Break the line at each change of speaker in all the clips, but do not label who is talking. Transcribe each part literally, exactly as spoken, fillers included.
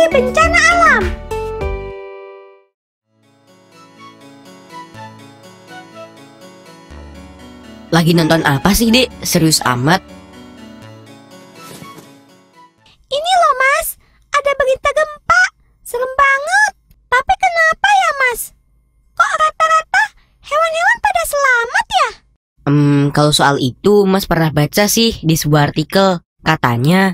bencana alam.
Lagi nonton apa sih, Dek? Serius amat?
Ini loh, Mas. Ada berita gempa. Serem banget. Tapi kenapa ya, Mas? Kok rata-rata hewan-hewan pada selamat ya?
Hmm, kalau soal itu, Mas pernah baca sih di sebuah artikel. Katanya,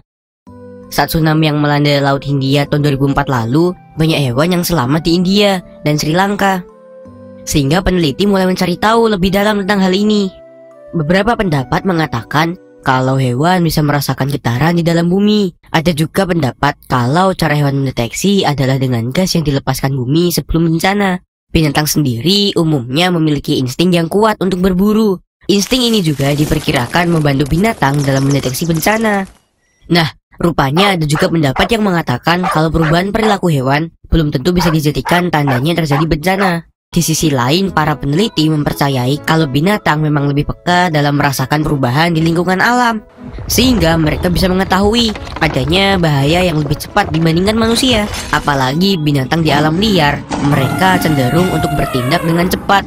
saat tsunami yang melanda Laut Hindia tahun dua ribu empat lalu, banyak hewan yang selamat di India dan Sri Lanka. Sehingga peneliti mulai mencari tahu lebih dalam tentang hal ini. Beberapa pendapat mengatakan kalau hewan bisa merasakan getaran di dalam bumi. Ada juga pendapat kalau cara hewan mendeteksi adalah dengan gas yang dilepaskan bumi sebelum bencana. Binatang sendiri umumnya memiliki insting yang kuat untuk berburu. Insting ini juga diperkirakan membantu binatang dalam mendeteksi bencana. Nah, rupanya ada juga pendapat yang mengatakan kalau perubahan perilaku hewan belum tentu bisa dijadikan tandanya terjadi bencana. Di sisi lain, para peneliti mempercayai kalau binatang memang lebih peka dalam merasakan perubahan di lingkungan alam, sehingga mereka bisa mengetahui adanya bahaya yang lebih cepat dibandingkan manusia. Apalagi binatang di alam liar, mereka cenderung untuk bertindak dengan cepat.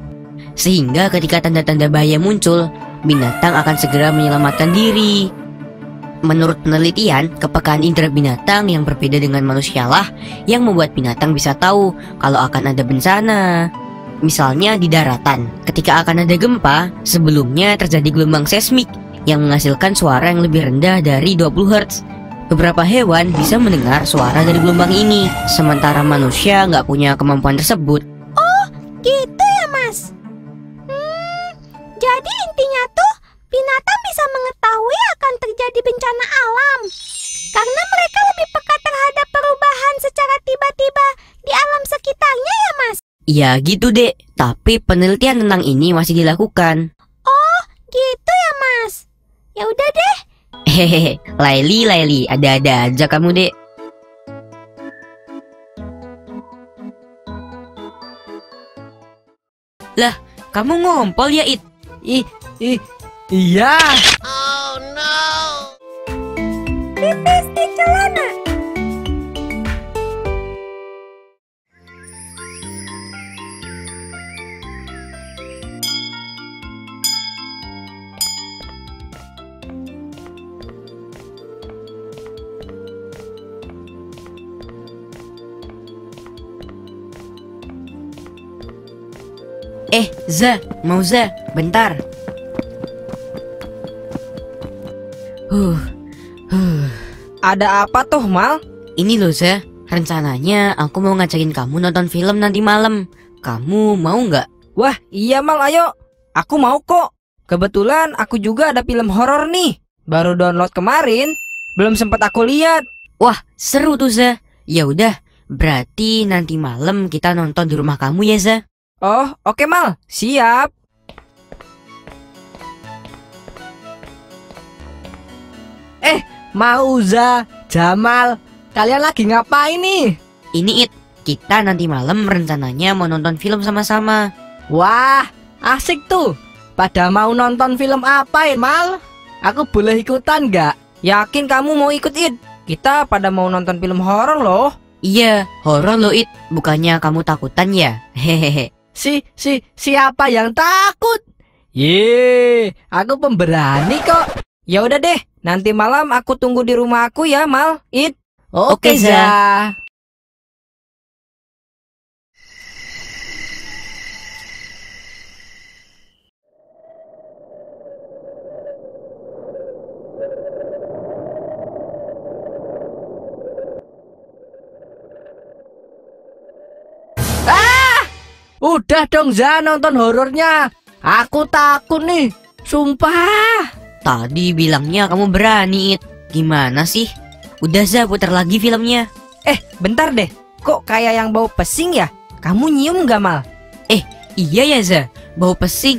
Sehingga ketika tanda-tanda bahaya muncul, binatang akan segera menyelamatkan diri. Menurut penelitian, kepekaan indera binatang yang berbeda dengan manusialah yang membuat binatang bisa tahu kalau akan ada bencana. Misalnya di daratan, ketika akan ada gempa, sebelumnya terjadi gelombang seismik yang menghasilkan suara yang lebih rendah dari dua puluh hertz. Beberapa hewan bisa mendengar suara dari gelombang ini, sementara manusia nggak punya kemampuan tersebut.
Oh, gitu ya, Mas? Hmm, jadi intinya tuh binatang bisa mengetahui akan terjadi bencana alam karena mereka lebih peka terhadap perubahan secara tiba-tiba di alam sekitarnya ya, Mas?
Ya gitu, Dek. Tapi penelitian tentang ini masih dilakukan.
Oh, gitu ya, Mas? Ya udah deh.
Hehehe, Laili, Laili, ada-ada aja kamu, Dek. Lah, kamu ngompol ya, It?
Ih, ih, iya.
Oh no. Pipis di celana.
Eh, Za, mau Za, bentar. Huh, huh.
Ada apa tuh, Mal?
Ini loh, Za. Rencananya aku mau ngajakin kamu nonton film nanti malam. Kamu mau nggak?
Wah, iya Mal, ayo. Aku mau kok. Kebetulan aku juga ada film horor nih. Baru download kemarin. Belum sempat aku lihat.
Wah, seru tuh, Za. Ya udah, berarti nanti malam kita nonton di rumah kamu ya, Za.
Oh, oke Mal. Siap. Eh, Mauza, Jamal, kalian lagi ngapain nih?
Ini It, kita nanti malam rencananya mau nonton film sama-sama.
Wah, asik tuh. Pada mau nonton film apa ya, Mal? Aku boleh ikutan nggak? Yakin kamu mau ikut, It? Kita pada mau nonton film horor loh.
Iya, horor loh, It. Bukannya kamu takutan ya? Hehehe.
Si, si, siapa yang takut? Ye, aku pemberani kok. Ya udah deh, nanti malam aku tunggu di rumah aku ya, Mal. It.
Oke, Za.
Udah dong, Za, nonton horornya. Aku takut nih, sumpah.
Tadi bilangnya kamu berani, It. Gimana sih? Udah, Za, putar lagi filmnya.
Eh, bentar deh. Kok kayak yang bau pesing ya? Kamu nyium gak, Mal?
Eh, iya ya, Za. Bau pesing.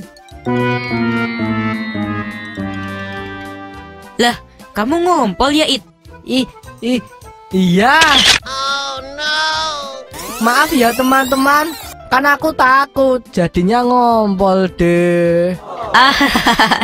Lah, kamu ngompol ya, It?
Ih, ih, iya. Oh no. Maaf ya teman-teman. Kan aku takut, jadinya ngompol deh.
Ah,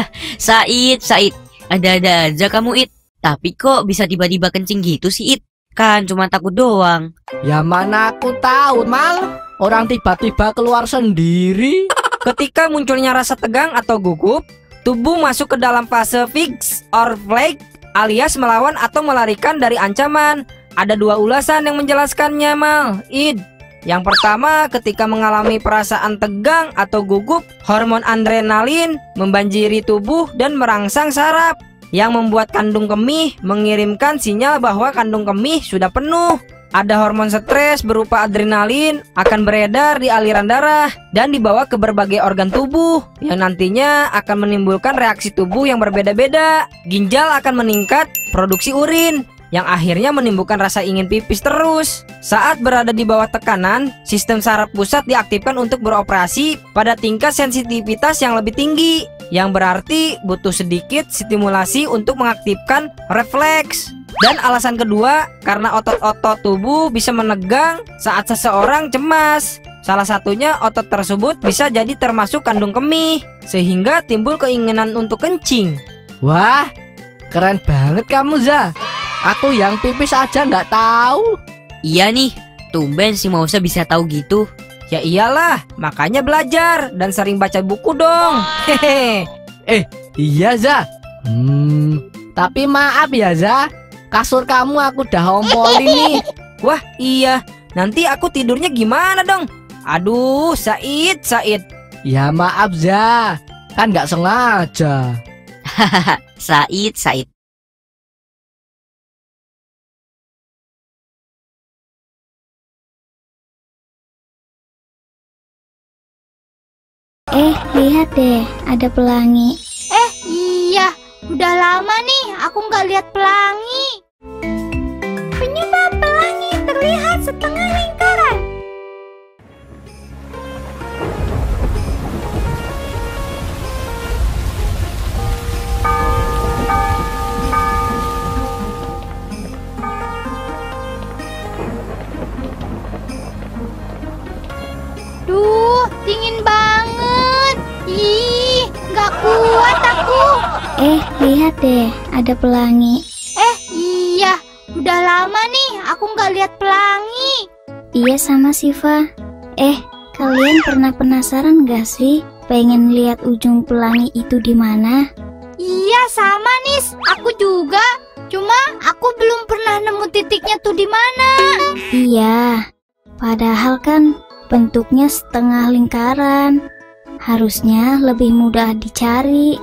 Said, Said, ada-ada aja kamu, It. Tapi kok bisa tiba-tiba kencing gitu sih, It? Bukan, cuma takut doang.
Ya mana aku tahu, Mal. Orang tiba-tiba keluar sendiri. Ketika munculnya rasa tegang atau gugup, tubuh masuk ke dalam fase fix or flight, alias melawan atau melarikan dari ancaman. Ada dua ulasan yang menjelaskannya, Mal. Id. Yang pertama, ketika mengalami perasaan tegang atau gugup, hormon adrenalin membanjiri tubuh dan merangsang saraf, yang membuat kandung kemih mengirimkan sinyal bahwa kandung kemih sudah penuh. Ada hormon stres berupa adrenalin akan beredar di aliran darah dan dibawa ke berbagai organ tubuh, yang nantinya akan menimbulkan reaksi tubuh yang berbeda-beda. Ginjal akan meningkat produksi urin, yang akhirnya menimbulkan rasa ingin pipis terus. Saat berada di bawah tekanan, sistem saraf pusat diaktifkan untuk beroperasi pada tingkat sensitivitas yang lebih tinggi, yang berarti butuh sedikit stimulasi untuk mengaktifkan refleks. Dan alasan kedua, karena otot-otot tubuh bisa menegang saat seseorang cemas. Salah satunya otot tersebut bisa jadi termasuk kandung kemih, sehingga timbul keinginan untuk kencing. Wah, keren banget kamu, Za. Aku yang pipis aja nggak tahu.
Iya nih, tumben si Mausa bisa tahu gitu.
Ya iyalah, makanya belajar dan sering baca buku dong. Hehe. Eh, iya, Za. Hmm, tapi maaf ya, Za. Kasur kamu aku udah ompolin nih. Wah iya, nanti aku tidurnya gimana dong? Aduh, Said, Said. Ya maaf, Za. Kan nggak sengaja.
Hahaha, Said, Said.
Eh, lihat deh, ada pelangi.
Eh, iya. Udah lama nih aku nggak lihat pelangi.
Penyebab pelangi terlihat setengah lingkaran.
Duh, dingin banget. Ih, nggak kuat aku.
Eh, lihat deh, ada pelangi.
Eh, iya. Udah lama nih aku nggak lihat pelangi.
Iya sama Siva. Eh, kalian pernah penasaran gak sih pengen lihat ujung pelangi itu di mana?
Iya sama Nis, aku juga. Cuma aku belum pernah nemu titiknya tuh di mana.
Iya, padahal kan bentuknya setengah lingkaran. Harusnya lebih mudah dicari.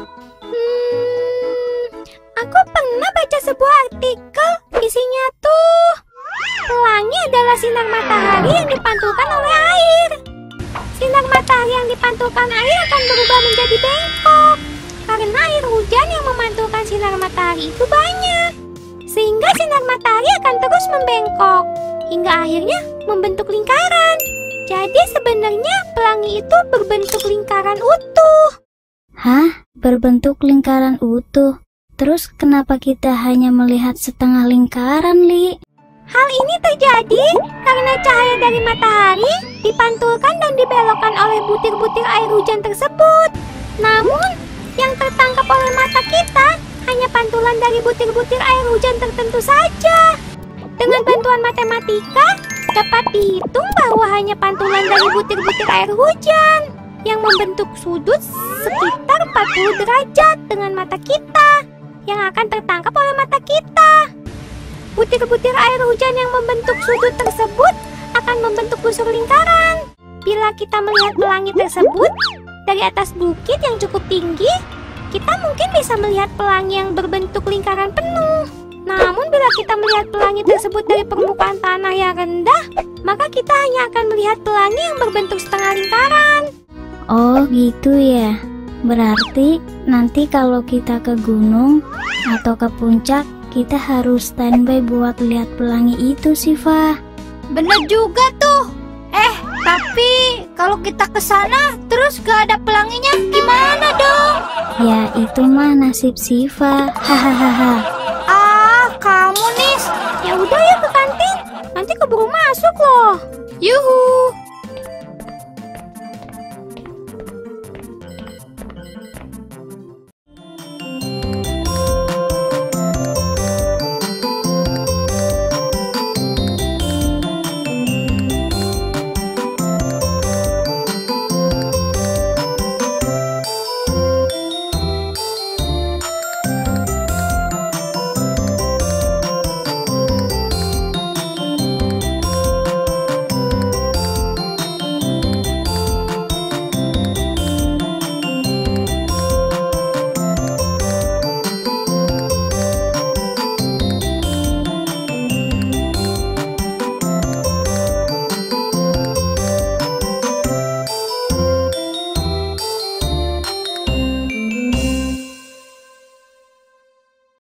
Aku pernah baca sebuah artikel, isinya tuh pelangi adalah sinar matahari yang dipantulkan oleh air. Sinar matahari yang dipantulkan air akan berubah menjadi bengkok karena air hujan yang memantulkan sinar matahari itu banyak, sehingga sinar matahari akan terus membengkok hingga akhirnya membentuk lingkaran. Jadi sebenarnya pelangi itu berbentuk lingkaran utuh.
Hah? Berbentuk lingkaran utuh? Terus kenapa kita hanya melihat setengah lingkaran, Li?
Hal ini terjadi karena cahaya dari matahari dipantulkan dan dibelokkan oleh butir-butir air hujan tersebut. Namun, yang tertangkap oleh mata kita hanya pantulan dari butir-butir air hujan tertentu saja. Dengan bantuan matematika, dapat dihitung bahwa hanya pantulan dari butir-butir air hujan yang membentuk sudut sekitar empat puluh derajat dengan mata kita yang akan tertangkap oleh mata kita. Butir-butir air hujan yang membentuk sudut tersebut akan membentuk busur lingkaran. Bila kita melihat pelangi tersebut dari atas bukit yang cukup tinggi, kita mungkin bisa melihat pelangi yang berbentuk lingkaran penuh. Namun bila kita melihat pelangi tersebut dari permukaan tanah yang rendah, maka kita hanya akan melihat pelangi yang berbentuk setengah lingkaran.
Oh gitu ya. Berarti nanti kalau kita ke gunung atau ke puncak, kita harus standby buat lihat pelangi itu, Siva.
Bener juga tuh. Eh, tapi kalau kita ke sana terus gak ada pelanginya, gimana dong?
Ya itu mah nasib Siva. Hahaha.
Ah, kamu Nis. Ya udah ya ke kantin. Nanti keburu masuk loh. Yuhu.